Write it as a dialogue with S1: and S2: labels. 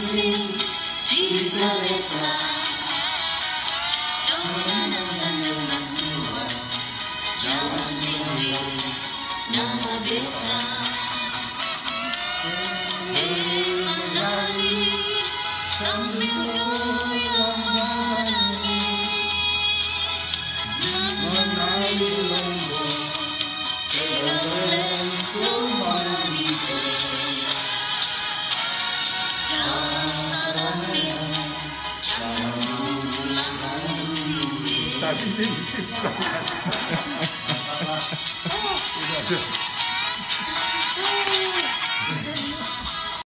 S1: di kereta, dolanan sandungan tua, jalan sini nama beta. Menari sambil goyang menari, menari lembut tegang semua di
S2: Tadi ini